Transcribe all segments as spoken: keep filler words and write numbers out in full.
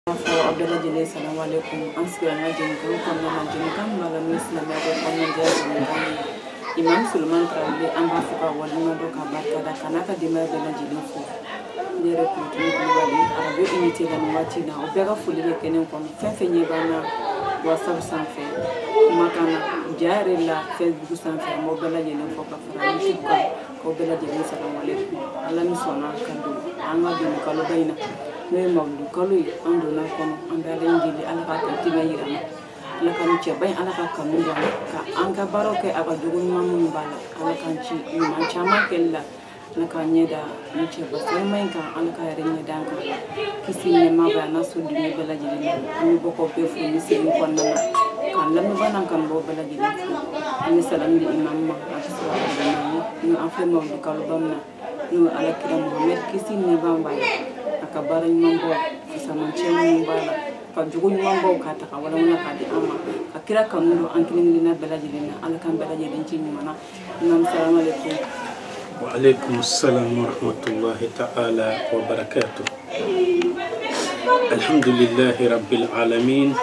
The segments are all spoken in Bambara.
Abdallah Assalamu alaikum. Ansiana jenikan konna jenikan malami islamiyya ko konna jenikan Imam Sulaiman Traoré amba fuka walima do ka barka da kanaka dima bela jenifu dere ko tuni ko wali arabe unité la wati na obega fuli ke kenen ko fenfenye bana WhatsApp sanfé makana jare la Facebook sanfé mo bela jenefo ka fara fuka ko bela jeni assalamu alaikum ala mi sona kando anga dum kalo bayna ne mawdu kalo ando na kono andale ngili ala ka tibe yirama la kan ci bay ala ka kamu do ka anga baroke aba jogun mamun bala ala kan ci man chama kella la kan nyeda ni ci ba sai mai kan ala ka yare ne danka kisi ne ma ba na so dumi bala jini ni boko be fu ni sin kon na kan lam ba nan kan bo bala jini ni salam di imam ma sallallahu alaihi ni afa mawdu kalo bamna ni ala kira muhammad kisi ne ba ba akabaran mambo sama chemu mbala ka jugu mambo ka ta wala wala ka di amma akira kamundo ankilin lina belajilina ala kan belajilin ci mana nam assalamu alaikum wa alaikum assalam wa rahmatullahi ta'ala wa barakatuh alhamdulillahi rabbil alamin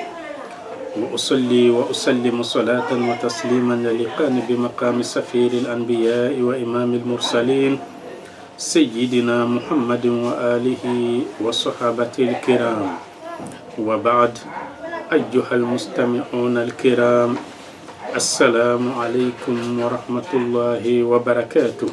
wa usalli wa usallimu salatan wa tasliman liqani bi maqami safiril anbiya'i wa imamil mursalin سيدنا محمد وآله وصحابته الكرام وبعد أيها المستمعون الكرام السلام عليكم ورحمة الله وبركاته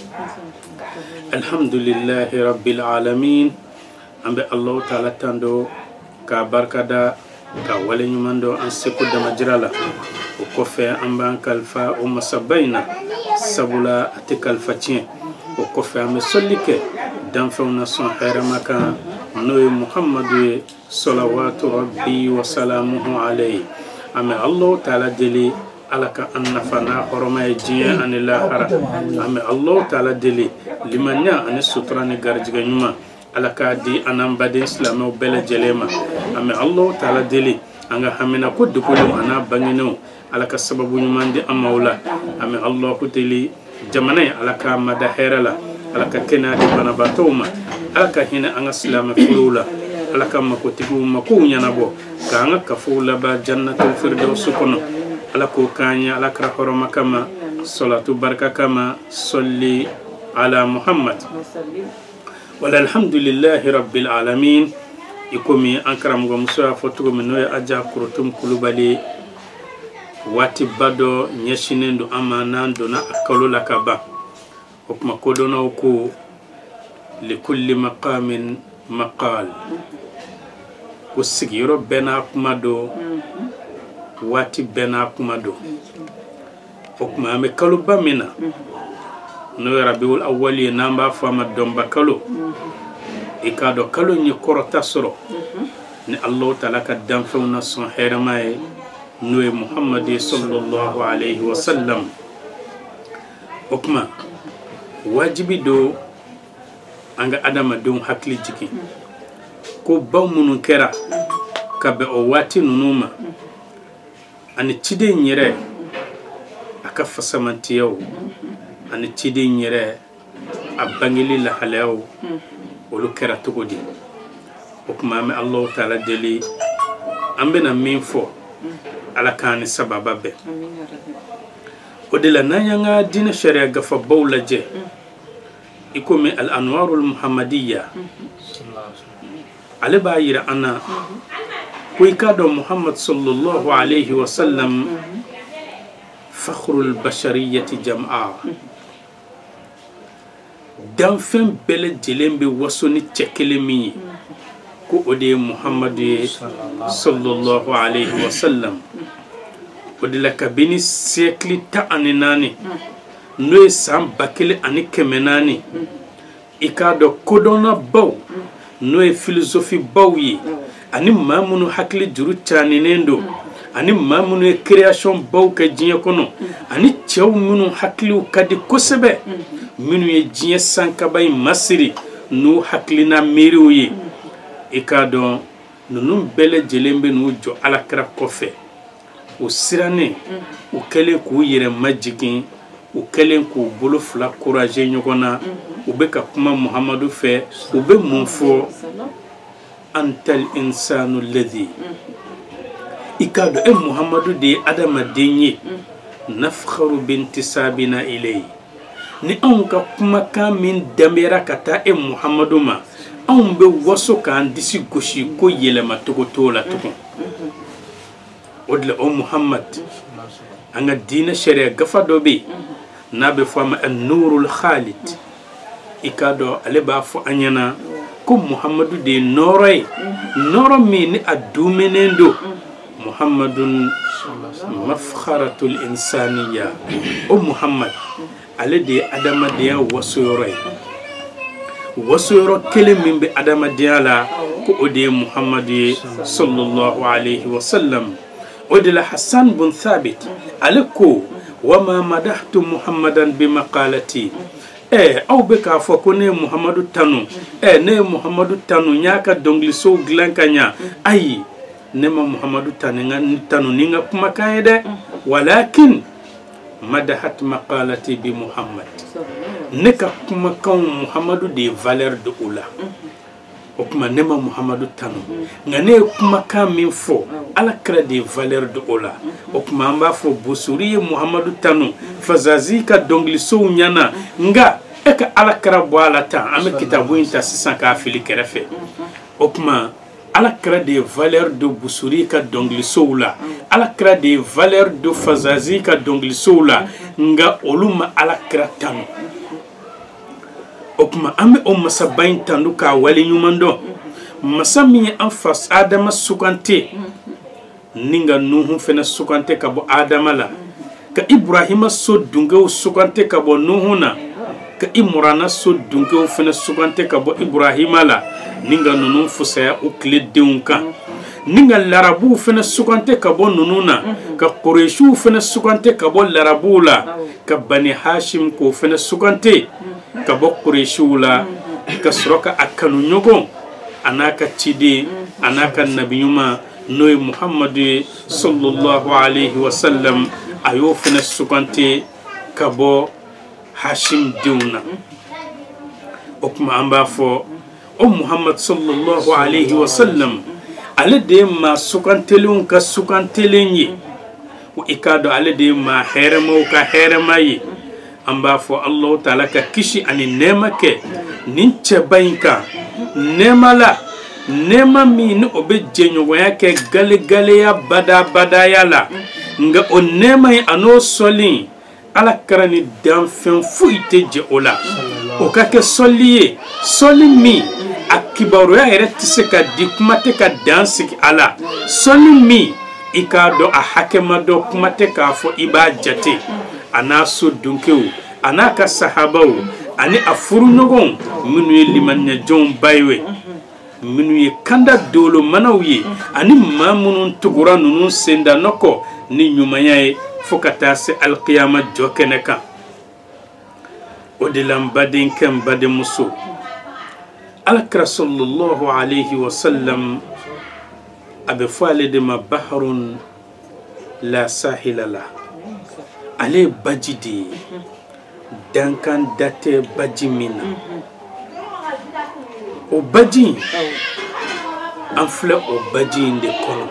الحمد لله رب العالمين أم الله تعالى تندو كبركة كولي نمندو أنسكو دمجرلا وكفي أمبان كالفا ومسبينا سبولا أتكالفتين o kofe ame solike danfawna son khairama noy muhammadu salawatu rabbi wa salamuhu alayhi ame allah taala deli alaka annafana horoma jiya anila hara ame allah taala deli limanya ane sutrani garjiga nyuma alaka di anambade islamo bele jelema ame allah taala deli anga hamina ko dukulu ana bangino alaka sababu nyuma ndi amawla ame allah deli jamana alaka madaherala alaka kenadi banabatoma alaka hina anga salama fulula alaka makotigu makunya nabo kanga kafula ba jannatul firdaus kono alako kanya alaka horoma kama salatu baraka kama salli ala muhammad wala alhamdulillahi rabbil alamin ikomi ankram go musa fotugo minoya aja kurutum kulubali wati bado nyeshinendo amanando na akalola kaba okuma kodona uku likulli maqamin maqal kusigiro bena kumado wati bena kumado okuma ame kaluba mina no rabiul awwali namba fama domba kalo ikado kalo ni korota soro ni allah taala ka danfawna son heramaye noy muhammad sallallahu alayhi wa sallam okma wajibi do anga adama don hakli jiki ko bawmunun kera kabe o wati nunuma ani cide nyere aka fasamantiyo ani cide nyere abangili la halaw olu kera tugodi okma me allah taala deli ambena minfo ala kani sababa be odela nanyanga dina sharia gafa bawla je ikomi al anwarul muhammadiyya ale bayira ana kuikado muhammad sallallahu alayhi wa sallam fakhrul bashariyyati jam'a dan fem bele jelembe wasoni chekelemi ko ode muhammad sallallahu alayhi wa sallam odila kabini siècle ta aninani no sam bakele ani kemenani ikado kodona baw no philosophie bawyi ani mamunu hakli juru chaninendo ani mamunu création baw ka jinya kono ani chew munu hakli kadi kosebe minu ye jinya sankabay masiri no hakli na merioyi ikado nunun bele jelembe no jo alakra kofe o sirane o kele ku yere majigin o kele ku bolo fla courage nyogona o be ka kuma muhammadu fe o be monfo antal insanu alladhi ikado e muhammadu de adama denye nafkharu bintisabina ilayhi ni an ka kuma kan min damera kata e muhammadu ma an be waso kan disi goshi ko yelema togo tola togo odle o muhammad anga dina sharia gafa dobe nabe fama an-nurul khalid ikado ale ba fo anyana ko muhammadu de noray noro mi ni adumenendo muhammadun mafkharatul insaniya o muhammad ale de adama de wasoray wasoyro kele min be adama de ala ko ode muhammadi sallallahu alayhi wa sallam ode la hasan bin thabit alako wama madahtu muhammadan bi maqalati eh aw be ka fo ko ne muhammadu tanu eh ne muhammadu tanu nyaka dongli so glankanya ay ne ma muhammadu taninga tanu ninga kuma kayede walakin madahat maqalati bi muhammad ne ka kuma kan muhammadu de valeur de ula o kuma ne ma muhammadu tanu ngane kuma kan min fo ala kra de valeur de ula o kuma amba fo busuri muhammadu tanu fazazi ka dongli so nyana nga e ka ala kra boala ta am kitabu inta sisan ka fili kerefe o kuma ala kra de valeur de busuri ka dongli so ula ala kra de valeur de fazazi ka dongli so ula nga oluma ala kra tanu okuma ame o masabain tandu ka wali nyumando masami an fas adama sukante ninga nuhu fena sukante ka bo adama la ka ibrahima so dunga sukante ka bo nuhu na ka imrana so dunga fena sukante ka bo ibrahima la ninga nunu fusaya o kle deunka ninga larabu fena sukante ka bo nununa ka quraishu fena sukante ka bo larabu la ka bani hashim ko fena sukante ka bo quraishu la ka sroka akanu nyogo anaka tide anaka nabiyuma noy muhammad sallallahu alayhi wa sallam ayo fena sukante ka bo hashim deuna okuma amba fo o muhammad sallallahu alayhi wa sallam ale de ma sukantelun ka sukantelenye wa ikado ale de ma heremo ka heremayi amba fo allah taala ka kishi ani nema ke ninche bayinka nema la nema mi ni obe jenyo yake gale gale ya bada bada ya la nga o nema yi ano soli ala karani dan fen fuite je ola o ka ke soliye soli mi akibaru ya ere tiseka dikumate ka dansi ala soli mi ikado a hakema do kumate ka fo iba jate anaso dunkeu anaka sahabau ani afuru nogon minu limanya jon baywe minu ye kanda dolo manawye ani mamunun tugura nunun senda noko ni nyumaye fokata se alqiyama jokeneka odilam badin kam badin musu alakra sallallahu alayhi wa sallam abe fale de ma bahrun la sahila la ale bajidi dankan date bajimina o baji an fle o baji de kono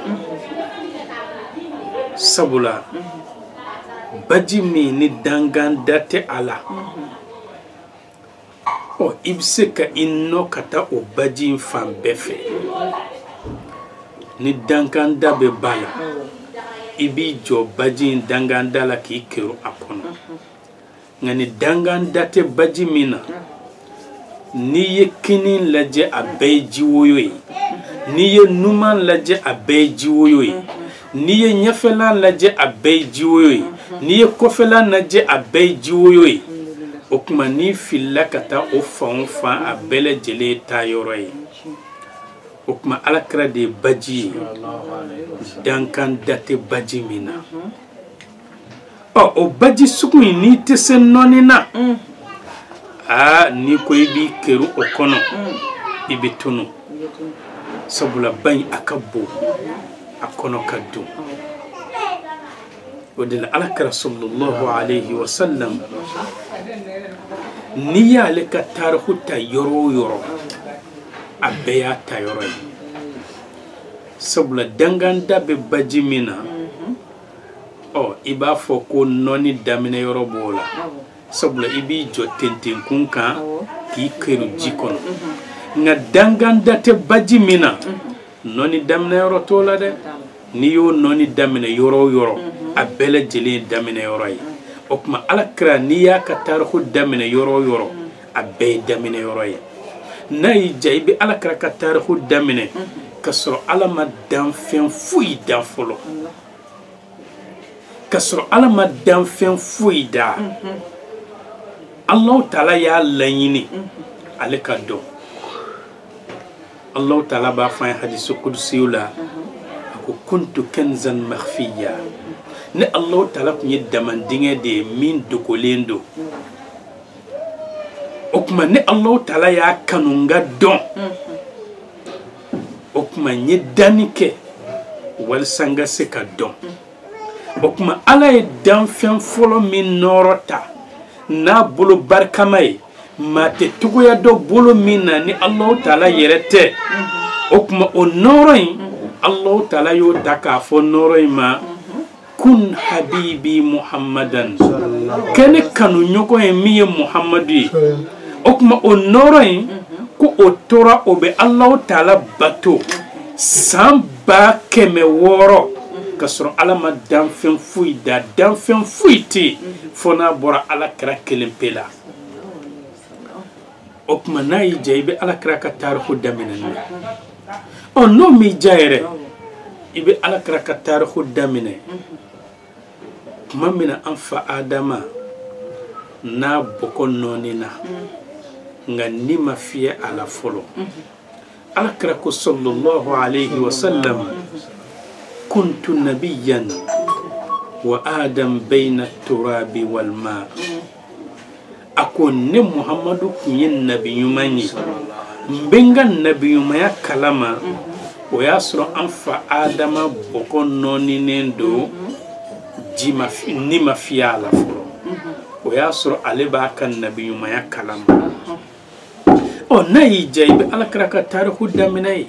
sabula bajimi ni dangan date ala o ibse ka inno kata o baji fam befe ni dankan dabe bala ibi jo baji dangan dala ki kero akono ngani dangan date baji mina ni ye kinin laje abe jiwoyoy ni ye numan laje abe jiwoyoy ni ye nyafelan laje abe jiwoyoy ni ye kofelan laje abe jiwoyoy okuma ni filla kata o faun fa abele jele tayoroy okuma alakra de baji dankan date baji mina oh o baji sukuni ni tese nonina ah ni ko ibi keru okono ibi tunu sabula bayi akabo akono kaddu ودل على رسول الله عليه وسلم نيا لك تارخ تيرو يرو أبيا تيرو sabula danganda be baji mina oh iba fo ko noni damine yoro bola sabula ibi jo tenten kunka ki keru jikono nga danganda te baji mina noni damine yoro tola de ni yo noni damine yoro yoro abele jeli damine yoro yi okuma alakra ni ya ka tarhu damine yoro yoro abe damine yoro yi nay jaybi alakra ka tarhu damine kasro alama dan fen fuyi dan folo kasro alama dan fen fuyi da Allah taala ya lanyini alika do Allah taala ba fa hadith qudsi la ko kuntu kanzan makhfiya ne Allah taala kunye damandinge de min dokolendo okuma ne Allah taala ya kanunga don okuma nye danike wal sanga se ka don okuma ala e dan fen folo min norota na bolo barkamay mate tugoya do bolo min na ni Allah taala yerete okuma o noroy Allah taala yo taka fo noroy ma kun habibi muhammadan kene kanu nyoko e mi muhammadi okuma o noroy ko o tora o be Allah taala bato samba keme woro kasro alama dan fen fuyi da dan fen fuiti fona bora ala kra kelempela okuma nayi jaybe ala kra ka tarhu damina ni on no mi jayre ibe ala kra ka tarhu damine mamina anfa adama na boko nonina nga nima fiye ala folo alakra ko sallallahu alayhi wa sallam kuntu nabiyyan wa adam bayna turabi wal ma akon ne muhammadu kunyin nabiyumanyi mbenga nabiyumaya kalama o yasro anfa adama boko noni nendo jima nima fiye ala folo o yasro aleba kan nabiyumaya kalama o nayi jaybe alakra ka tarihu daminay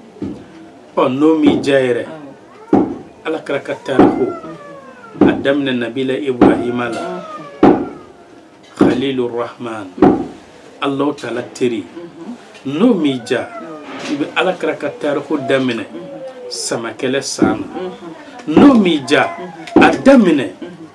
o nomi jayre alakra ka tarihu adamna nabila ibrahim ala khalilur rahman allah taala tiri nomi ja ibe alakra ka tarihu damine sama kele sana nomi ja adamine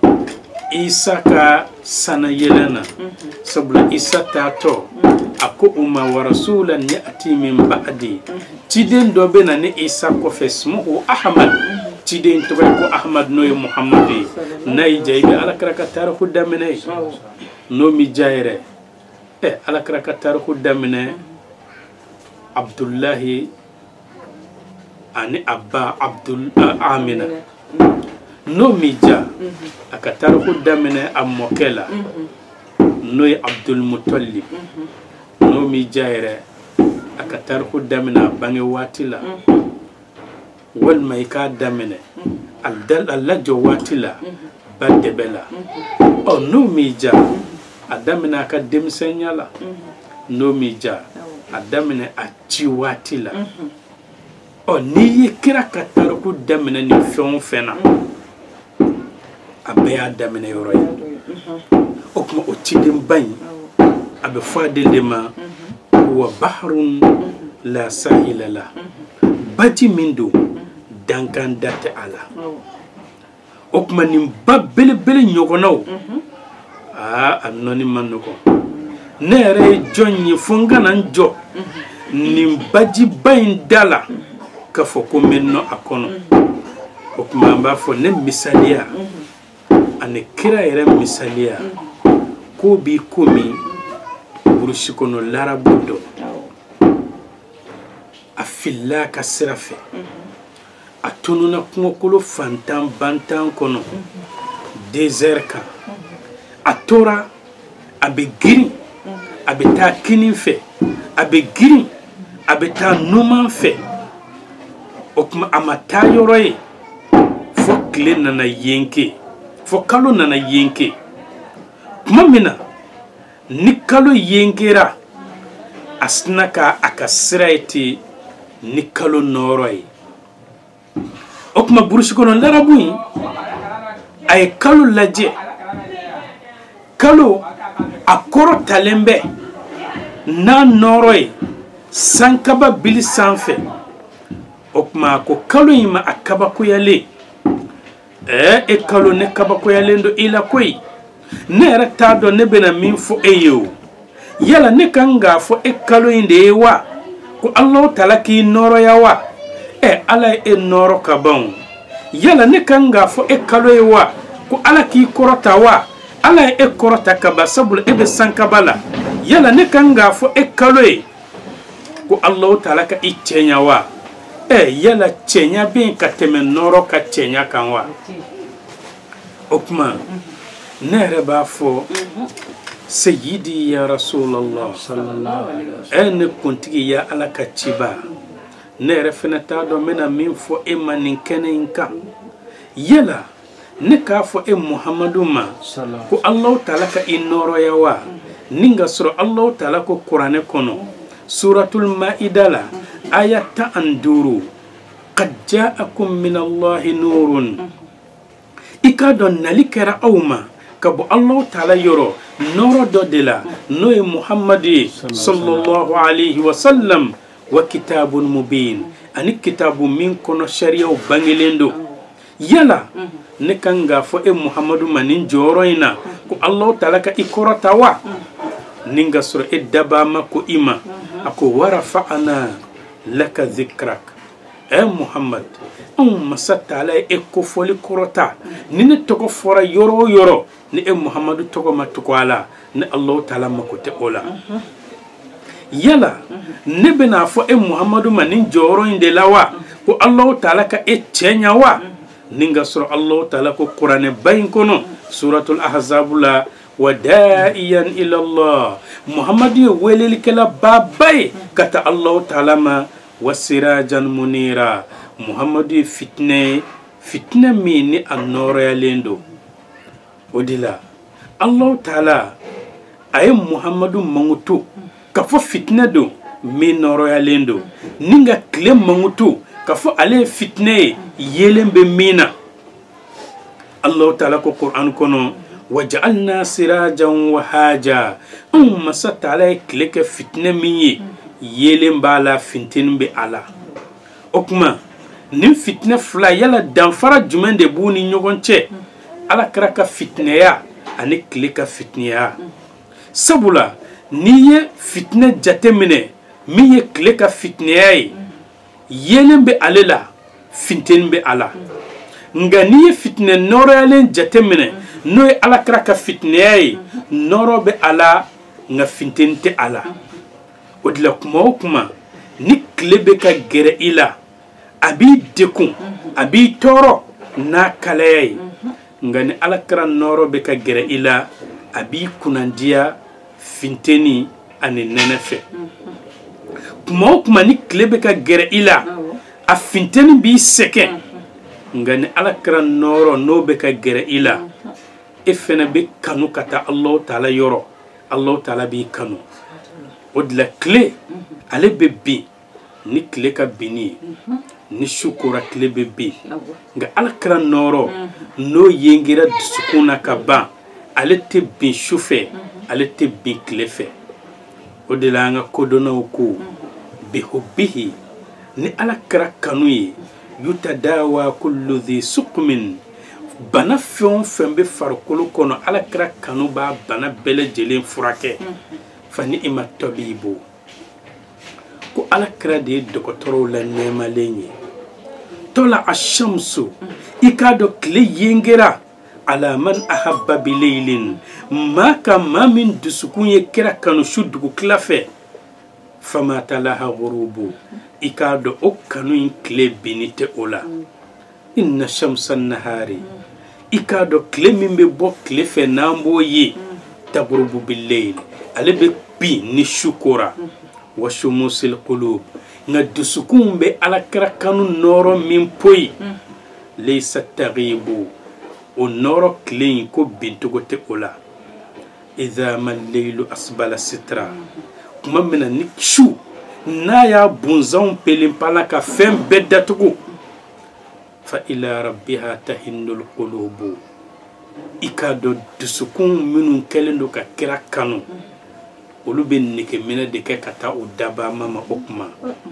isa ka sana yelena sabla isa tato ako umma wa rasulan ya'ti min ba'di tiden do bena ni isa ko fesmuhu ahmad tiden to ko ahmad no muhammadi nay jaybi ala kraka tarhu damine no mi jayre e ala kraka tarhu damine abdullahi ani abba abdul amina no mi ja aka tarhu damine amokela no abdul mutallib no mi jayre aka tarhu damina bangi watila wal mayka damine al dal alla jo watila badde bela o no mi ja adamina ka demsenyala no mi ja adamine a ci watila o ni kira ka tarhu damina ni fon fena abe adamine yoroy o kuma o ci dem bañ abe fadelde ma wa bahrun la sahila la bati mindo dankan date ala okuma nim babbele bele nyogonaw ah annoni mannuko nere jonni fungana njo nim baji bayin dala ka foko menno akono okuma mba fo ne misalia ane kira yere misalia ko bi komi burushikono larabudo afilla ka sirafe atununa kungokolo fantan bantan kono deserka atora abe giri abe ta kinin fe abe giri abe ta numan fe okuma amata yoroye fo kile nana yenke fo kalo nana yenke mamina nikalo yenkera asnaka akasiraiti nikalo noroy o kuma burusi kono larabu yi ay kalo laje kalo akoro talembe na noroy sankaba bili sanfe o kuma ko kalo yi ma akaba ko yale eh e kalo ne kaba ko yale ndo ila koy ne rata do ne bena min fo eyo yala ne kanga fo e kalo inde wa ko Allah talaki noro yawa e ala e noro kabon yala ne kanga fo e kalo yawa ko ala ki korota wa ala e korota kaba sabul e be sankabala yala ne kanga fo e kalo ko Allah talaka i chenya wa e yala chenya bin ka teme noro ka chenya kanwa okma nere ba fo sayyidi ya rasulullah sallallahu alaihi wasallam en kuntigi ya ala kachiba nere fenata do mena min fo e manin kenenka yela ne ka fo e muhammadu ma ko allah taala ka inoro yawa ninga sura allah taala ko qur'ane kono suratul maida la ayata anduru qad ja'akum min allahi nurun ikadon nalikara awma kabo allah taala yoro noro do de la noy muhammadi sallallahu alayhi wa sallam wa kitabun mubin ani kitabu min kono sharia o bangelendo yala ne kanga fo e muhammadu manin joroina ko allah taala ka ikorata wa ninga sura e dabama ko ima ako warafa'ana laka dhikrak e muhammad um masata ala e ko foli korota nini toko fora yoro yoro ni e muhammadu toko matuko ala ni allah taala makote ola yala ne bena fo e muhammadu manin joro inde lawa ko allah taala ka e chenya wa ninga sura allah taala ko qur'ane bayin kono suratul ahzab la ودائيا الى الله محمد ولي كلا باباي كتا الله تعالى ما وسراجا منيرا محمد فتنه فتنه ميني النور يلندو وديلا الله تعالى اي محمد منغتو كفو فتنه دو مي نور يلندو نينغا كلم منغتو كفو عليه فتنه يلمbe مينا الله تعالى ko qur'an kono وجعلنا سراجا وهاجا ام مسات عليك لك فتنه مي يلم بالا فنتين بي على اوكما نم فتنه فلا يلا دانفرا جمن دي بوني نيغونچه على كراكا فتنه يا اني كليكا فتنه يا سبولا نيه فتنه جاتمنه مي كليكا فتنه يا يلم بي على فنتين بي على nga niye fitne noro yalen jatemene noy ala kraka fitne noro be ala nga fintente ala odla kuma kuma ni klebe ka gere ila abi dekun abi toro na kalay nga ni ala kra noro be ka gere ila abi kunandia finteni ani nenefe kuma kuma ni klebe ka gere ila a finteni bi seke ngani ala kran noro no be ka gere ila ifena be kanu kata allah taala yoro allah taala bi kanu odla clé ale be bi ni clé ka bini ni shukura clé be bi nga ala kran noro no yengira sukuna ka ba ale te bi shufe ale te bi clé fe odla nga kodona ko bi hubbihi ni ala kra kanu yi yutadawa kullu dhi suqmin bana fion fembe farkulu kono ala kra kanu ba bana bele jelen furake fani ima tabibu ko ala kra de dokotoro la nema lenye tola ashamsu ikado kle yengera ala man ahabba bilaylin ma kama min dusukun ye kra kanu shudugu klafe fama talaha ghurubu ikado okanu in kle binite ola inna shamsan nahari ikado kle mimbe bo kle fe nambo yi tagrubu billayl alebe bi ni shukura wa shumusil qulub nga dusukumbe ala krakanu noro min poyi laysa taghibu o noro kle ko bintugote ola idha mal laylu asbala sitra kuma mena ni shu na ya bunzan pelin pala ka fem bedatugo fa ila rabbiha tahinnul qulubu ikado dusukun minun kelendo ka kira kanu olu be neke mena de ke kata o daba mama okuma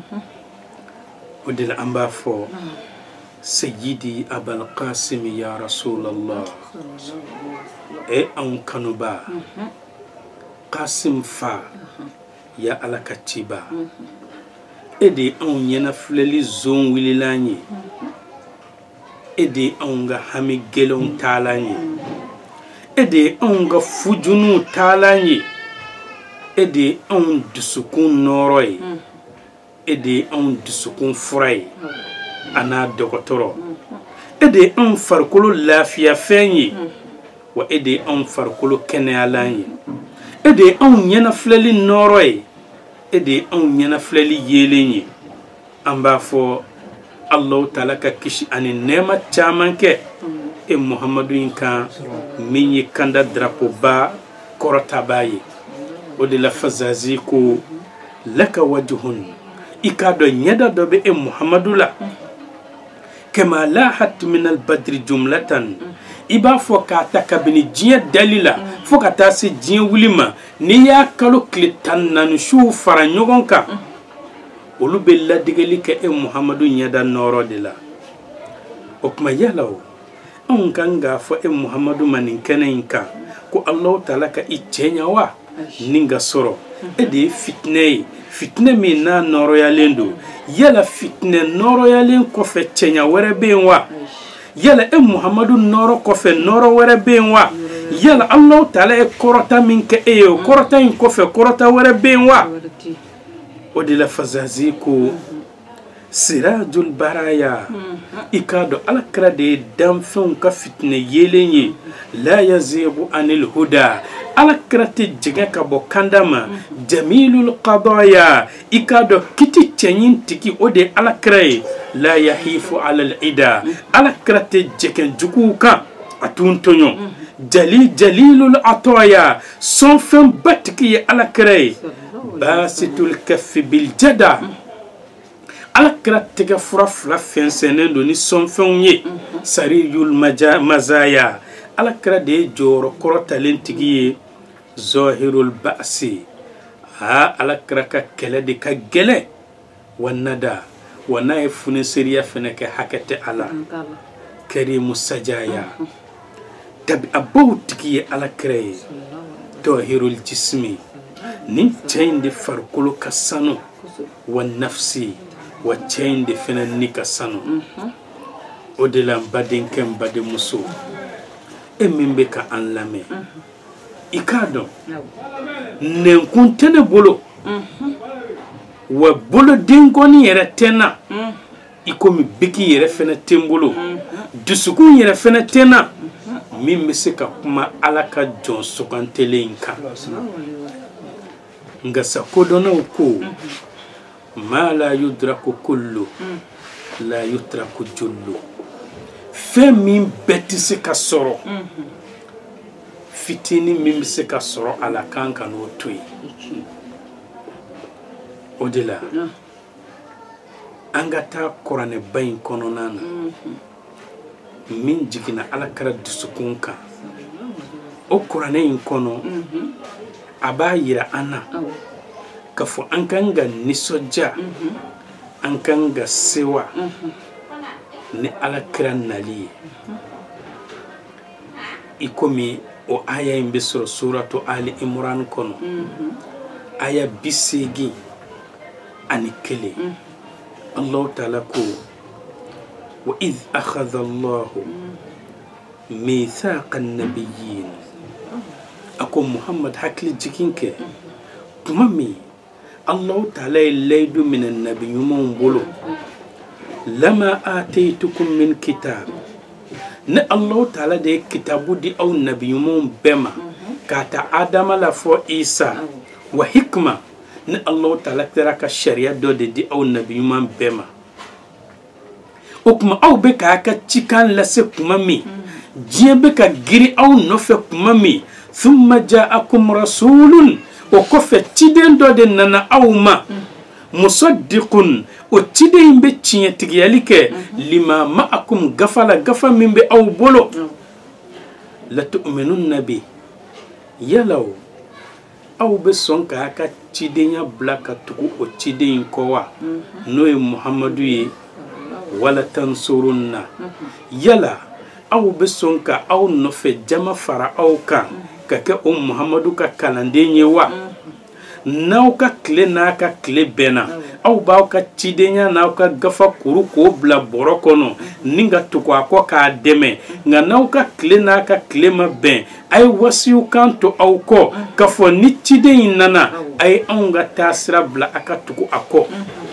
o de la amba fo sayyidi abul qasim ya rasulallah e an kanuba qasim fa ya alakatiba ede an yena fleli zon wililanye ede an ga hami gelon talanye ede an ga fujunu talanye ede an dusukun noroy ede an dusukun furay ana dokotoro ede an farkolo lafiya fenye wa ede an farkolo keneyalanye ede an yena fleli noroy ede an yena fleli yelenye amba fo Allah ta'ala ka kishi ani nema chamanke e Muhammadu inka minyi kanda drapo ba korota baye o de la fazazi ko laka wajhun ikado nyada dobe e Muhammadu la kama lahat min al badri jumlatan iba fo ka takabini jiya dalila fo ka ta se jiya wulima ni ya kalo klitan nan shu fara nyogonka olu be ladigeli ke e Muhammadu nyada noro de la o kuma yalaw on kanga fo e Muhammadu manin kenenka ko Allah ta'ala ka ichenya wa ninga soro e de fitne fitne mi na noro ya lendo yala fitne noro ya len ko fe chenya were benwa yala e Muhammadu noro ko fe noro were benwa yala Allah ta'ala e korota min ke e korota in ko fe korota were benwa o de la fazazi ko sirajul baraya ikado alakra de damfon ka fitne yelenye la yazibu anil huda alakra te jiga ka bo kandama jamilul qadaya ikado kiti chenyin tiki o de alakra la yahifu alal ida alakra te jeken jukuka atuntonyo jali jalilul atoya son fem batiki alakra basitul kaffi bil jada alakra tega fura fula fensenen do ni sonfenye sariyul mazaya alakra de joro koro talentigi zahirul ba'si ha alakra ka kele de ka gele wanada wana efune seriya feneke hakete ala karimu sajaya tabi abawtigi alakra zahirul jismi ni chain de farkulu kasano wa nafsi wa chain de fena nika sano o de la badin kem bade muso e mimbe ka an lame ikado ne kuntene bolo wa bolo dingoni yere tena ikomi biki yere fena tembolo dusukun yere fena tena mimbe se ka kuma alaka jon sokantele inka nga sakodona ko ma la yudraku kullu la yutraku jullu fe min betise ka soro fitini min se ka soro ala kanka no toy odela angata korane bayin kononana min jigina ala kara dusukunka o korane in kono aba yira ana kafo an kan ga nisoja an kan ga sewa ni alakran nali ikomi o aya in bisro suratu ali imran kono aya bisegi anikele Allah ta'ala ko wa idh akhadha Allah mithaqan nabiyyin ako Muhammad hakli jikinke tumami Allah ta'ala laydu min an-nabiyyun bulu lama ataytukum min kitab na Allah ta'ala de kitabu di aw nabiyyun bema kata adama la fo isa wa hikma na Allah ta'ala taraka sharia do de di aw nabiyyun bema okuma aw be ka ka cikan la se kuma mi jibe ka giri aw no fe kuma mi thumma ja'akum rasulun o ko fe tiden do de nana awma musaddiqun o ciden be tiɲɛ tigiyali kɛ lima ma'akum gafala gafa min be aw bolo la tu'minunna bi yalaw aw be sɔn k'a ka cidenya bila ka tugu o ciden kɔ wa n'o ye muhamadu ye wala tansurunna yala aw be sɔn ka aw nɔfɛ jama fara aw kan ka kɛ o muhamadu ka kalanden ye wa n'aw ka tile n'a ka tile bɛnna aw b'aw ka cidenya n'aw ka gafa kuru k'o bila bɔrɔ kɔnɔ ni ka tugu a kɔ k'a dɛmɛ nka n'aw ka tile n'a ka tile ma bɛn a ye wasiw kan to aw kɔ k'a fɔ ni ciden in nana a ye anw ka taasira bila a ka tugu a kɔ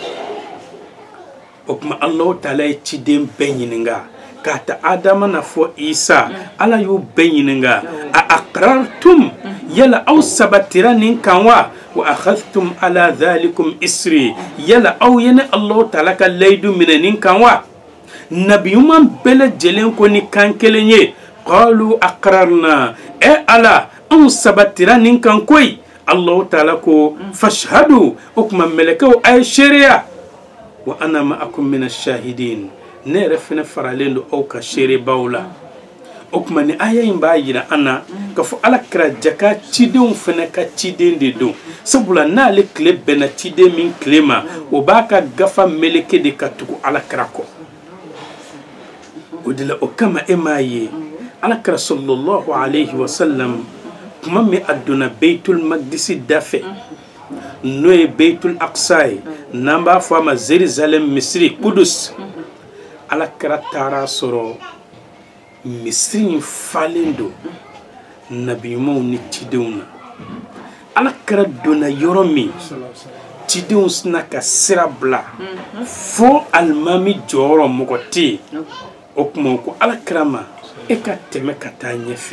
o tuma Alahu Taala ye ciden bɛɛ ɲininka k'a ta Adama na fɔ Isa Ala y'u bɛɛ ɲininka a aqrartum yala aw sabatira nin kan wa wa akhadhtum ala dhalikum isri yala aw yene Allahu Taala ka layidu minɛ nin kan wa nabiyuman bɛɛ lajɛlen ko ni kan kelen ye qalu aqrarna e Ala aw sabatira nin kan koyi Allahu Taala ko fashhadu o kuma mɛlɛkɛw a ye seereya wa ana ma'akum min ash-shahidin ne yɛrɛ fɛnɛ faralen do aw ka seerebaw la o kuma ni aya in b'a yira an na k'a fɔ Alakira jaka cidenw fɛnɛ ka ciden de don sabula n'ale tile bɛnna ciden min tile ma o b'a ka gafa meleke de ka tugu Alakira kɔ o de la o kama e m'a ye Alakira sallallahu alayhi wa sallam kuma min a donna Beitul Maqdisi da fɛ n'o ye Beitul Aqsa ye n'an b'a fɔ a ma Jérusalem Misiri Kudus Alakira taara sɔrɔ Misiri in falen do nabiyumanw ni cidenw na Alakira donna yɔrɔ min cidenw sina ka sira bila fo alimami jɔyɔrɔ mɔgɔ tɛ yen o kuma ko Alakira ma e ka tɛmɛ ka taa ɲɛfɛ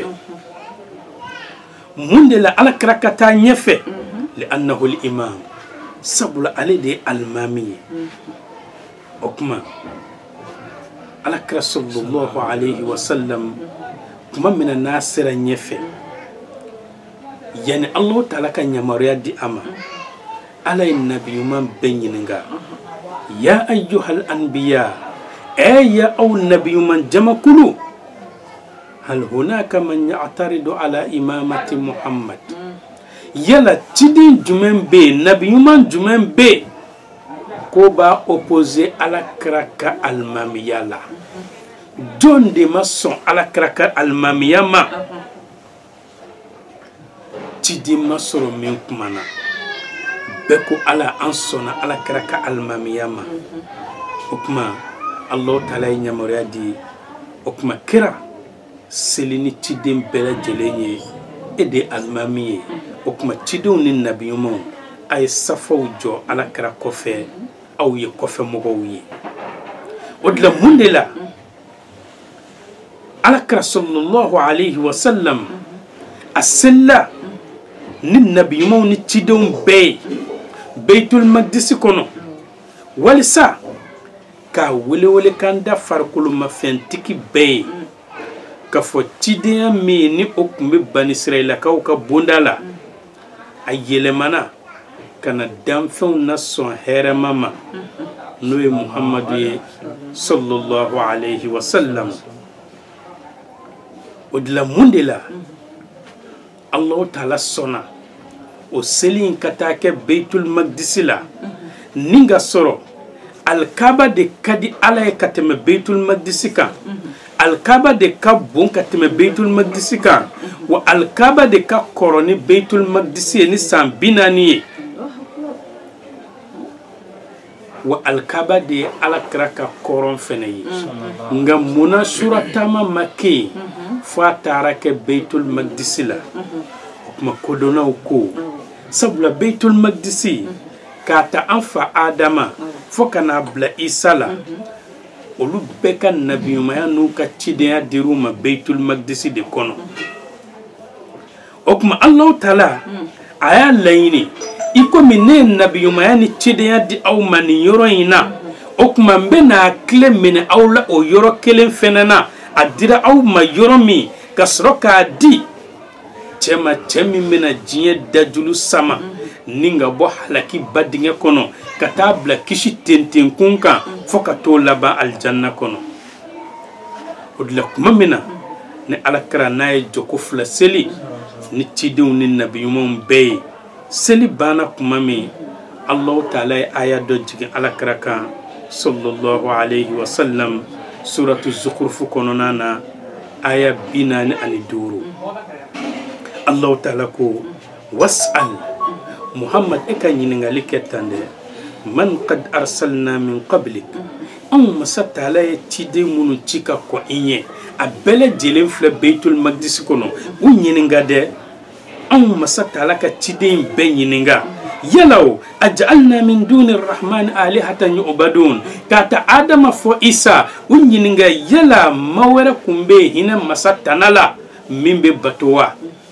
mun de la Alakira ka taa ɲɛfɛ li'annahu al-imam sabula ale de ye alimami ye o kuma Alakira sallallahu alayhi wa sallam kuma mina n'a sera ɲɛfɛ yani Allahu Taala ka yamaruya di a ma Ala ye nabiyuman bɛɛ ɲininka ya ayyuhal anbiya e ya aw nabiyuman jamakulu hal hunaka man ya'taridu ala imamati Muhammad yala ciden jumɛn bɛ yen nabiyuman jumɛn bɛ yen ko b'a opposé Alakira ka alimamiya la jɔn de ma sɔn Alakira ka alimamiya ma ciden ma sɔrɔ min kumana bɛɛ ko Ala an sɔnna Alakira ka alimamiya ma o kuma Allahu Taala ye yamaruya di o kuma kira seli ni ciden bɛɛ lajɛlen ye e de ye alimami ye o kuma cidenw ni nabiyumanw a ye safaw jɔ Alakira kɔfɛ aw ye kɔfɛ mɔgɔw ye o de la mun de la Alakira sallallahu alayhi wa sallam a selila ni nabiyumanw ni cidenw bɛɛ ye Beitul Maqdisi kɔnɔ walisa k'a welewele kan da farikolo mafɛntigi bɛɛ ye k'a fɔ cidenya min ni o tun bɛ Bani Israilakaw ka bonda la a yɛlɛmana ka na danfɛnw na sɔn hɛrɛma ma n'o ye Muhamadu ye sallallahu alayhi wa sallam o de la mun de la Allahu Taala sɔnna o seli in ka taa kɛ Beitul Maqdisi la ni ka sɔrɔ Alkaba de ka di Ala ye ka tɛmɛ Beitul Maqdisi kan Alkaba de ka bon ka tɛmɛ Beitul Maqdisi kan wa Alkaba de ka kɔrɔ ni Beitul Maqdisi ye ni san bi naani ye wa Alkaba de ye Alakira ka kɔrɔn fɛnɛ ye nka munna sura taama ma kɛ yen fo a taara kɛ Beitul Maqdisi la o kuma kodɔnnaw ko sabula Beitul Maqdisi k'a ta an fa Adama fo ka n'a bila Isa la olu bɛɛ ka nabiyumanya n'u ka cidenya dir'u ma Beitul Maqdisi de kɔnɔ o kuma Allahu Taala a y'a laɲini i komi ne ye nabiyumanya ni cidenya di aw ma nin yɔrɔ in na o kuma n bɛ n'a tile minɛ aw la o yɔrɔ kelen fɛnɛ na a dira aw ma yɔrɔ min ka sɔrɔ k'a di cɛ ma cɛ min bɛna diɲɛ dajulu sama ninga bo halaki badinge kono kata bla kishi tenten kunka foka to laba aljanna kono odla kuma mina ne alakra nay joko fla seli ni tidiw ni nabiyumon bey seli bana kuma mi Allah ta'ala aya do jigin alakra kan sallallahu alayhi wa sallam suratu zukhruf kono nana aya binani ani duru Allah ta'ala ko was'al Muhammad eka nyiningali ketande man qad arsalna min qablik am masatala tide munu chika ko inye abele jelen fle beitul maqdis kono u nyininga de am masatala ka tide be nyininga yalaw aj'alna min duni arrahman alihatan yu'badun kata adama fo isa u nyininga yala mawara kumbe hina masatanala mimbe batowa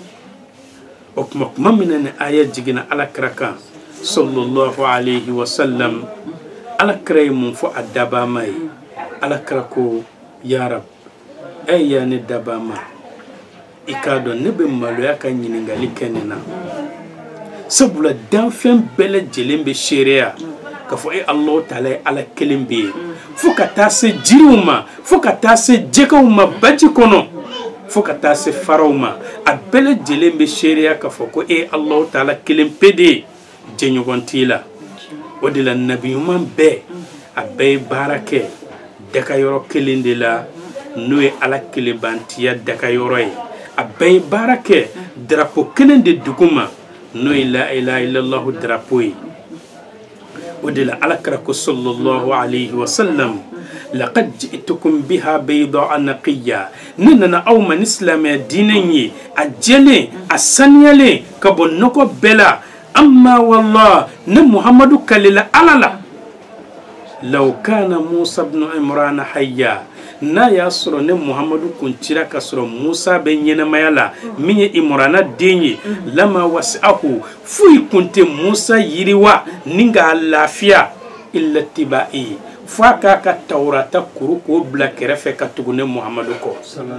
okuma kuma minane aya jigina ala kraka sallallahu alayhi wa sallam ala kray mun fo adaba may ala krako ya rab ay ya ne daba ma ikado ne be malo ya kan nyiningali kenena sabula dan fen bele jelembe sheria ka fo ay allah taala ala kelimbe fo ka tase jiruma fo ka tase jekawma baji kono foka tase farawma abele jelembe sheria ka foko e Allah taala kelem pede jenyogontila odila nabiyuman be abe barake daka yoro kelindela noe ala kelebantiya daka yoro e abe barake drapo kelende duguma noe la ilaha illallah drapo e odila ala karako sallallahu alayhi wa sallam لقد جئتكم بها بيضاء نقية نننا أو من إسلام ديني أجلي أسانيالي كبون نكو بلا أما والله نم محمد كليلا ألالا لو كان موسى بن عمران حيا na ya soro ne Muhammadu kuncira ka soro Musa ben yena mayala minye imrana denye lama wasi'ahu fui kunte Musa yiriwa ninga lafiya illa tibai faka ka taurata kuru ko bla kerefe ka tugune Muhammadu ko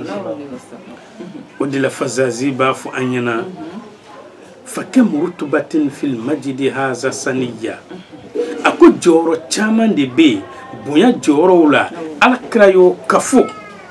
odila fazazi ba fu anyana fakam rutubatin fil majdi haza saniya ako joro chaman de be bunya joro la alkrayo kafu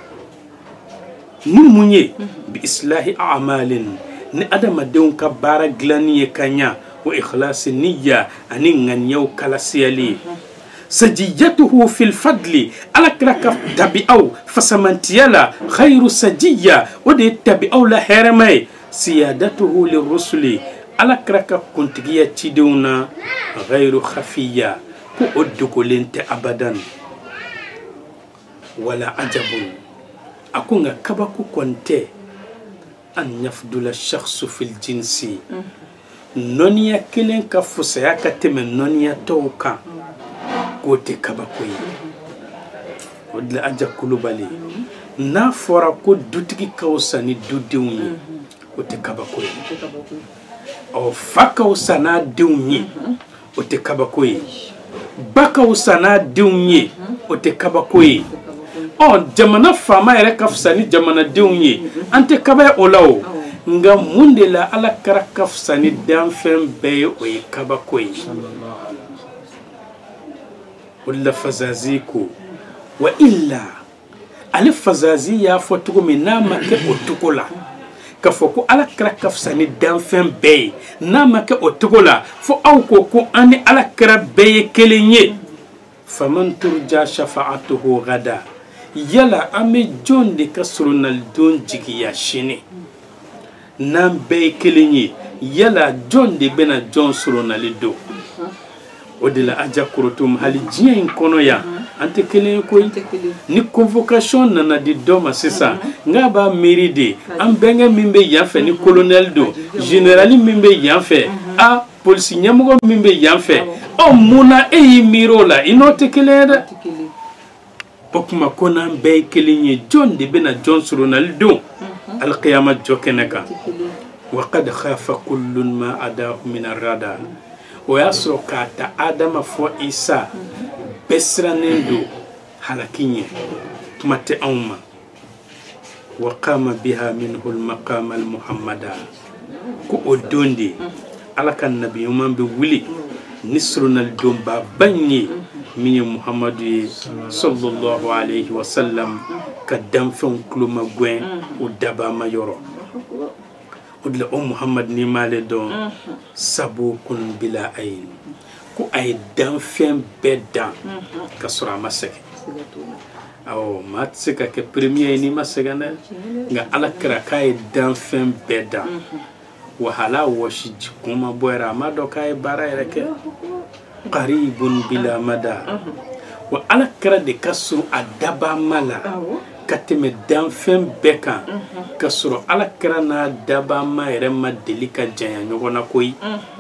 ni munye bi islahi a'malin ni adama deun ka bara glani kanya wa ikhlas niyya ani nganyaw kala siyali sajiyatuhu fil fadli alakraka tabi'aw fasamantiyala khairu sajiyya wadi tabi'aw la haramai siyadatuhu lirrusuli alakraka kuntigiya tiduna ghairu khafiyya ko oddukolente abadan wala ajabun akunga kabaku konte an yafdula shakhsu fil jinsi nonia kilen ka fusaya ka teme nonia toka kote kabaku yi odla aja kulubali na fora ko dutigi kawsani dudiwni kote kabaku yi o fakawsana diwni ote kabaku yi bakawsana diwni ote kabaku yi on jamana fama ere kafsani jamana diwni ante kabaya olaw nga munde la ala kara kafsani danfem be o kabakoy wala fazaziku wa illa al fazazi ya fotugo minama ke otukola kafoko ala kara kafsani danfem be nama ke otukola fo aw ko ko ani ala kara be kelenye faman turja shafa'atuhu gada yala ame jonde kasronal don jigiya shine nan be kelenye yala jonde bena jon sronal do odila aja kurutum hali jien kono ya ante kelenye ko ni convocation nana di doma sesa ngaba méride am benga mimbe yafe ni colonel do générali mimbe yafe a police nyamugo mimbe yafe o muna e mirola inote keleda pokuma kona be kelinye John de bena John Ronaldo al qiyamah jokenaka wa qad khafa kullun ma adahu min ar-rada wa yasruka ta adama fo isa besranendo halakinye mate awma wa qama biha minhu al-maqam al-muhammada ku odondi ala kan nabi man be wuli nisrunal domba banye min muhammadu sallallahu alayhi wa sallam ka damfon kluma gwen o daba mayoro odla o muhammad ni male don sabu kun bila ayin ku ay damfen bedda ka sura masake aw matsika ke premier ni masagana nga ala kra kay damfen bedda wahala washi kuma boyra ma do kay bara reke qaribun bila mada wa ala kra de kasu adaba mala kateme damfen beka kasuro ala kra na daba ma ere ma delika janya nyogona koy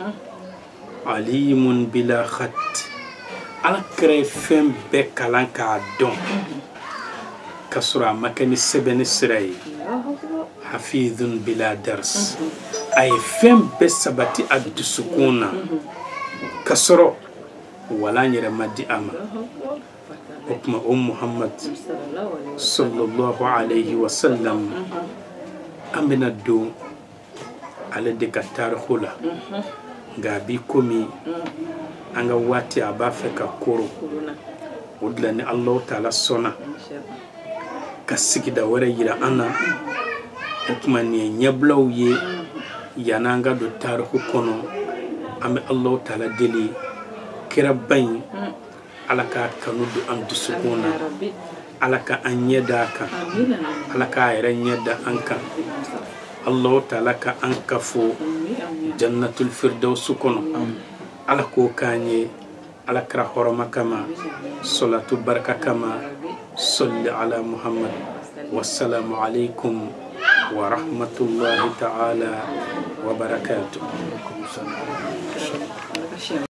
alimun bila khat ala kra fem beka lan ka don kasura makani sebeni sirai hafidhun bila dars ay fem besabati ad-sukuna kasro wala nyere madi ama hukma um muhammad sallallahu alayhi wa sallam amina do ala de katar khula gabi komi anga wati abafe ka koro udla ni allah taala sona kasigida wara yira ana hukma ni nyablaw ye yananga do tarhu kono ame allah taala deli kirabay alaka kanudu am dusukuna alaka anyeda ka alaka ayra nyeda anka allah taala ka anka fo jannatul firdaus kono alako kanye alakra horoma kama salatu baraka kama salli ala muhammad wassalamu alaikum ورحمة الله تعالى وبركاته.